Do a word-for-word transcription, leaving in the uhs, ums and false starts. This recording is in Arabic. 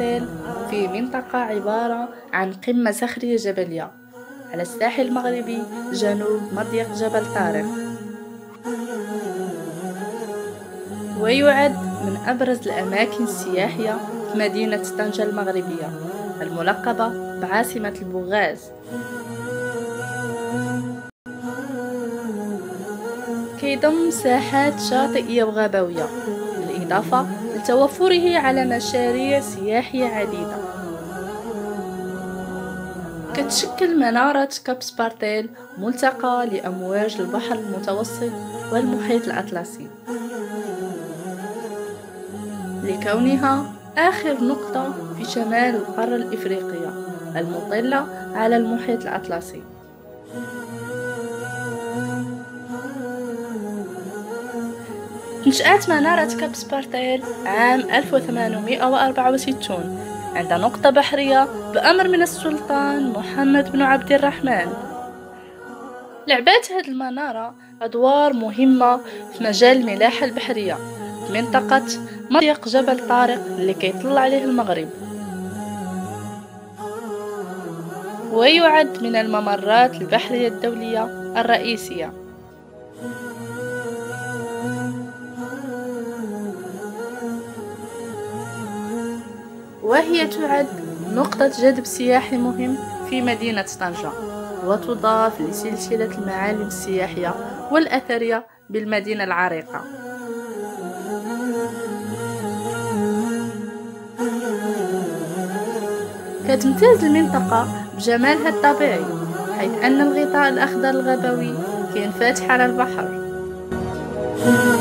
سبارتيل في منطقة عبارة عن قمة صخرية جبلية على الساحل المغربي جنوب مضيق جبل طارق، ويعد من أبرز الأماكن السياحية في مدينة طنجة المغربية الملقبة بعاصمة البوغاز. كيضم مساحات شاطئية وغابوية بالإضافة لتوفره على مشاريع سياحية عديدة. كتشكل منارة كاب سبارتيل ملتقى لأمواج البحر المتوسط والمحيط الأطلسي، لكونها آخر نقطة في شمال القارة الإفريقية المطلة على المحيط الأطلسي. نشأت منارة كاب سبارتيل عام ألف وثمانمائة وأربعة وستين عند نقطة بحرية بأمر من السلطان محمد بن عبد الرحمن. لعبت هذه المنارة أدوار مهمة في مجال الملاحة البحرية في منطقة مضيق جبل طارق اللي كيطل عليه المغرب، ويعد من الممرات البحرية الدولية الرئيسية. وهي تعد نقطة جذب سياحي مهم في مدينة طنجة، وتضاف لسلسلة المعالم السياحية والأثرية بالمدينة العريقة. كتمتاز المنطقة بجمالها الطبيعي، حيث أن الغطاء الأخضر الغابوي كينفتح على البحر.